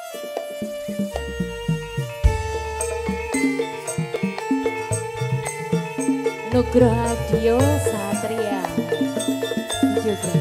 Nugroho Dio Satria juga.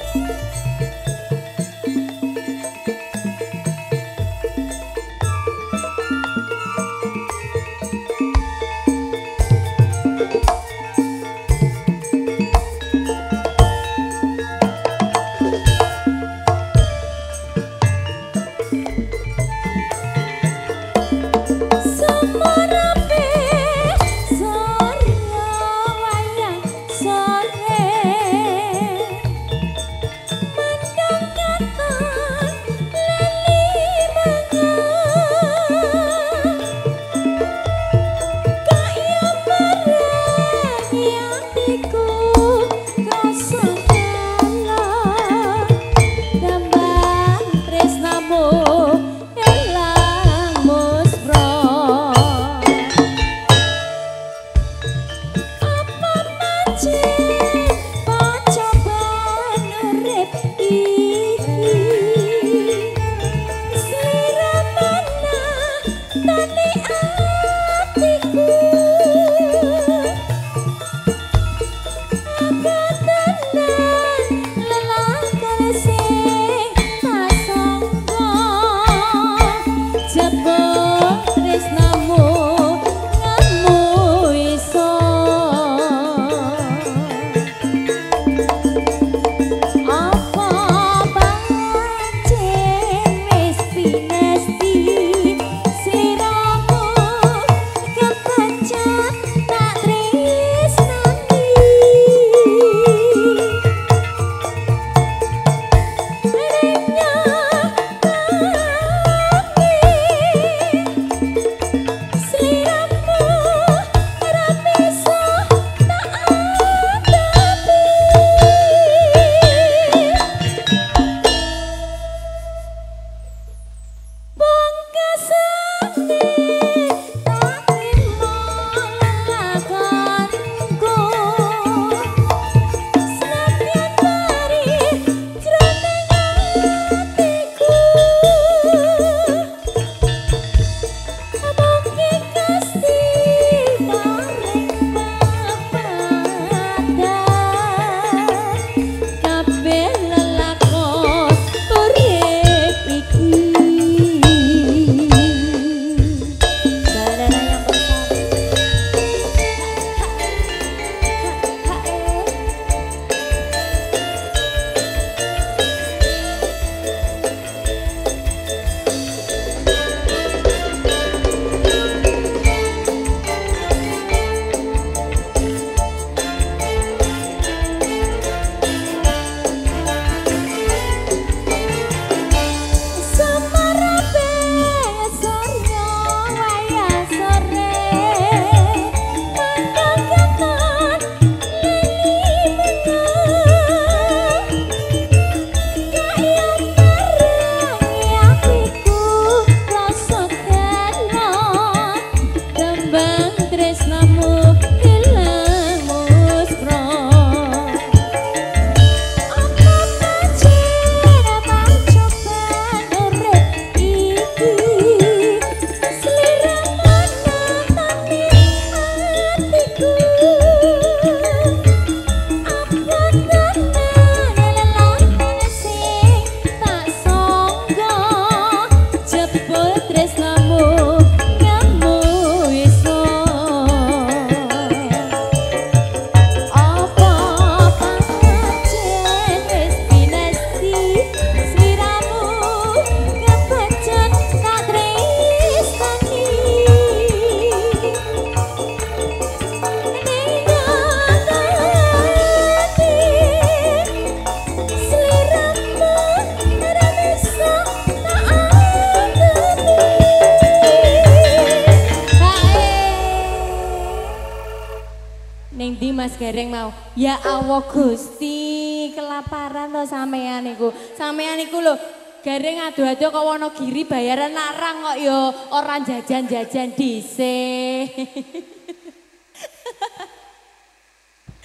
Mas Gareng mau. Ya Allah Gusti, kelaparan to sampean niku. Sampean niku lho, Gareng adu-adu kok Wonogiri bayaran narang kok ya ora jajan-jajan dhisik.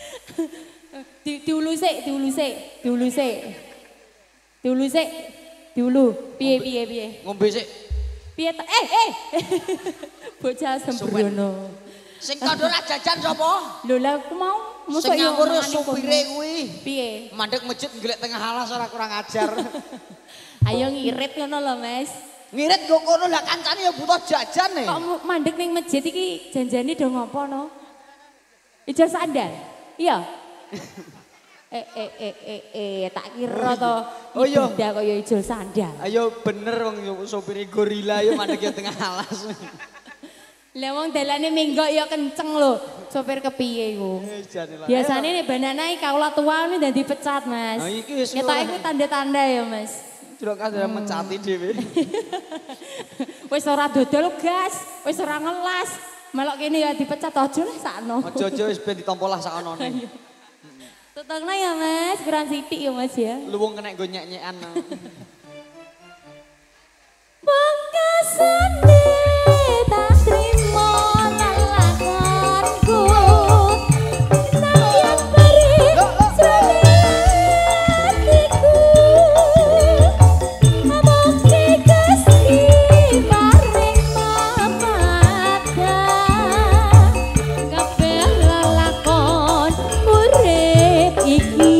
Diulu sik. Dulu, piye. Ngombe sik. Piye ta? Bocah sembrono. Sing kandha ora jajan sapa? Lho lah aku mau Sing ngawur supire kuwi. Piye? Mandek masjid ngelek tengah alas ora kurang ajar. Ayo ngirit ngono lho, Mas. Ngirit kok kono lah kancane ya butuh jajan nih. Kok mandek ning masjid iki janjane do ngopo no? Ijo sandal. Iya. Tak kira to. Oh iya. Benda kaya ijo sandal. Ayo bener wong sopire gorila yo mandek ya tengah alas. Lah wong dalane minggok ya kenceng lho. Sopir kepiye iku? Biasane nek banana iki kaula tua ini dadi pecat, Mas. Nah iki wis Ketoke iku tanda-tanda ya, Mas. Jero kadang mencati dhewe. Wis ora dodol gas, wis ora ngelas. Melok kene ya dipecat aja lah sakno. Aja wis ben ditampa lah sakonone. Tutungna ya, Mas, kurang sithik ya, Mas ya. Luwung kena nggo nyek-nyekan. Pangkasane tak trimo lalakanku. Nanging beri hatiku. Mungki Gusti paring mapakan. Kabeh lelakon urip iki.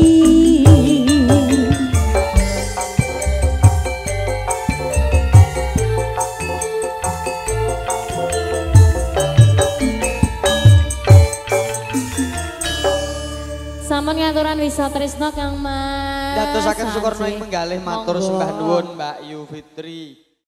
Sampun ngaturan wisa tresna Kang Mas. Dadosaken syukur ing menggalih matur Monggo. sembah nuwun Mbak Yu Fitri.